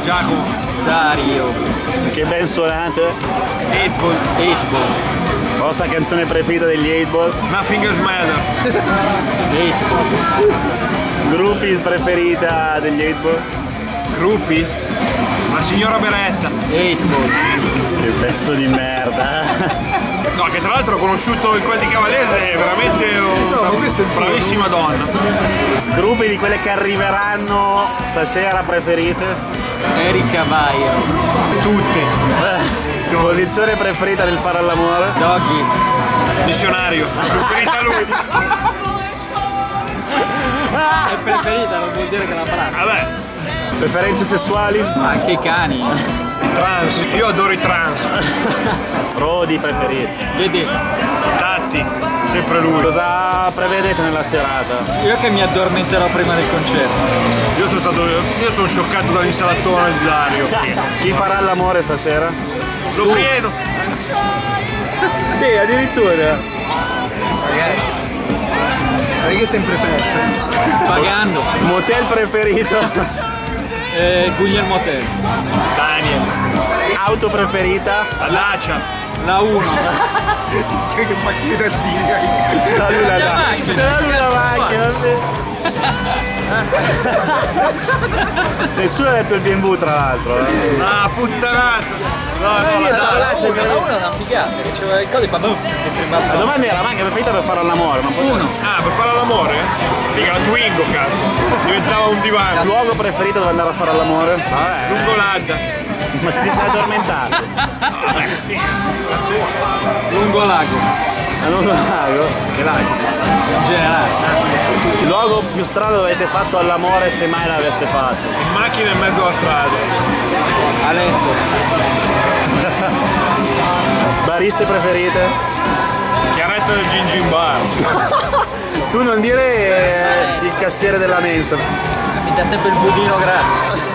Giacomo. Dario. Che ben suonate. 8-Ball. 8-Ball. Vostra canzone preferita degli 8-Ball? Nothing else matter. 8-Ball. Groupies preferita degli 8-Ball? Gruppi? La signora Beretta. 8-Ball. Che pezzo di merda. No, che tra l'altro ho conosciuto il quel di Cavallese, è veramente una bravissima donna. Gruppi di quelle che arriveranno stasera preferite? Erika Baio. Tutte. Posizione preferita nel fare all'amore? Doggy. Missionario. Preferita lui. È preferita, non vuol dire che la farà. Vabbè. Preferenze sessuali? Anche i cani. I trans. Io adoro i trans. Rodi preferiti. Vedi, Tatti. Sempre lui. Cosa prevedete nella serata? io che mi addormenterò prima del concerto. Io sono scioccato dall'insalatona di Dario. Chi farà l'amore stasera? Lo prendo. Sì, addirittura. Perché è sempre festa. Pagando. Motel preferito? Guglielmo Tell. Daniel. Auto preferita? Dacia. La 1. Che macchina da zinga. Da lui la macchina. la macchina, sì. Nessuno ha detto il BMW tra l'altro. Ah, puttanazza. No, la Dacia. La 1 è una figata, che c'era il codice quando che sembra. La domanda era la macchina preferita per fare l'amore, ma poi... 1. Ah, per fare l'amore? Figa, la Twingo, cazzo. Diventava un divano. Luogo preferito dove andare a fare l'amore? Vabbè. Lungo l'Adda. Ma se ti sei addormentato? Lungo lago. A lungo lago? Che lago? In generale. Il luogo più strano dove avete fatto all'amore se mai l'aveste fatto? In macchina in mezzo alla strada. A letto. Bariste preferite? Chiaretto del Gin Gin Bar. Tu non dire il cassiere della mensa. Mi dà sempre il budino gratis.